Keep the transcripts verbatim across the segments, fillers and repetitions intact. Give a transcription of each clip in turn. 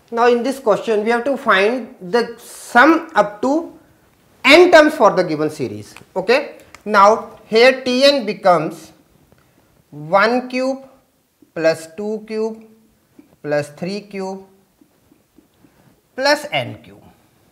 Now in this question we have to find the sum up to n terms for the given series. Okay. Now here Tn becomes one cube plus two cube plus three cube plus n cube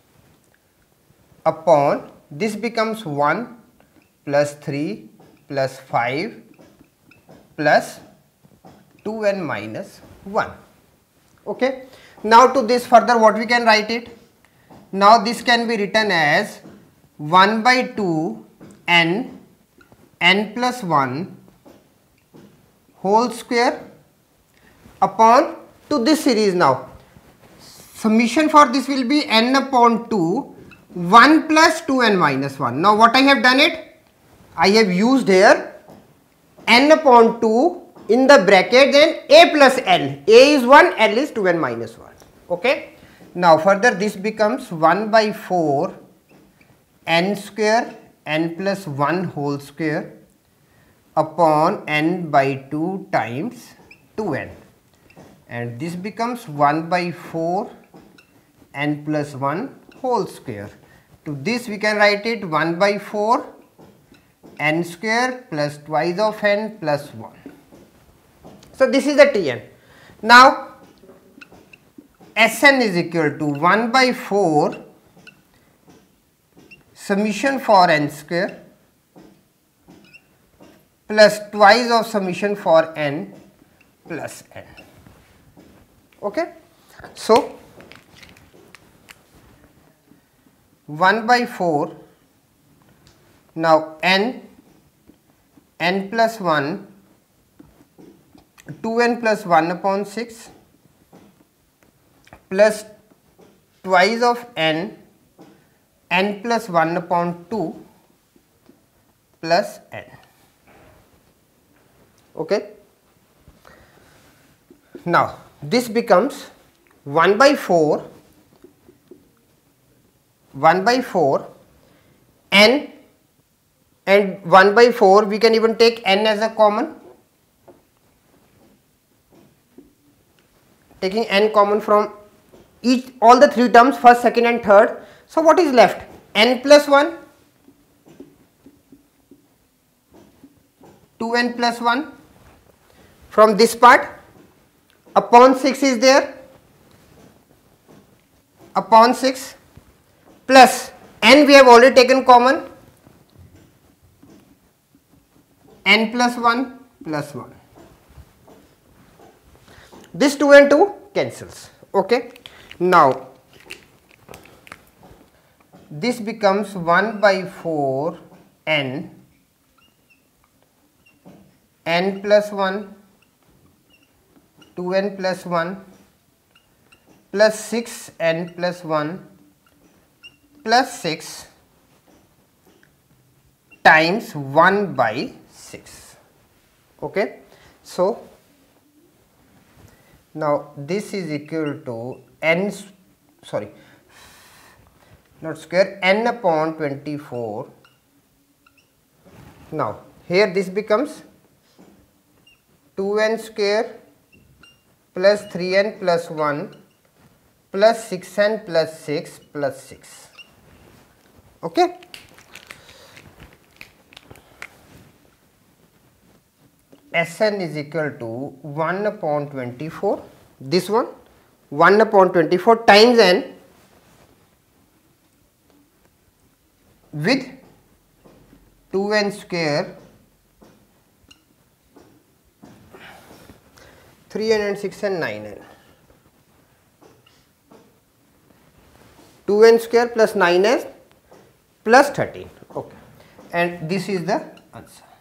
upon this becomes one plus three plus five plus two n minus one. Okay. Now to this further what we can write it? Now this can be written as one by two n n plus one whole square upon to this series. Now summation for this will be n upon two one plus two n minus one. Now what I have done it? I have used here n upon two in the bracket, then a plus l. A is one, l is two n minus one. Okay. Now further this becomes one by four n square n plus one whole square upon n by two times two n, and this becomes one by four n plus one whole square. To this we can write it one by four n square plus twice of n plus one. So this is the Tn. Now Sn is equal to one by four summation for n square plus twice of summation for n plus n. Okay. So one by four, now n, n plus one, two n plus one upon six plus twice of n, n plus one upon two plus n. Okay. Now this becomes one by four, one by four n, and one by four we can even take n as a common, taking n common from each all the three terms, first, second and third. So what is left? N plus one, two n plus one from this part, upon six is there, upon six plus n we have already taken common, n plus one plus one. This two and two cancels. Okay. Now this becomes one by four n, n plus one, two n plus one plus six n plus one plus six times one by six. Okay. So now this is equal to n, sorry, not square, n upon twenty-four. Now here this becomes two n square plus three n plus one plus six n plus six plus six. Okay. Sn is equal to one upon twenty-four, this one one upon twenty-four times n with two n square, three n and six n, nine n, two n square plus nine n plus thirteen. Okay. And this is the answer.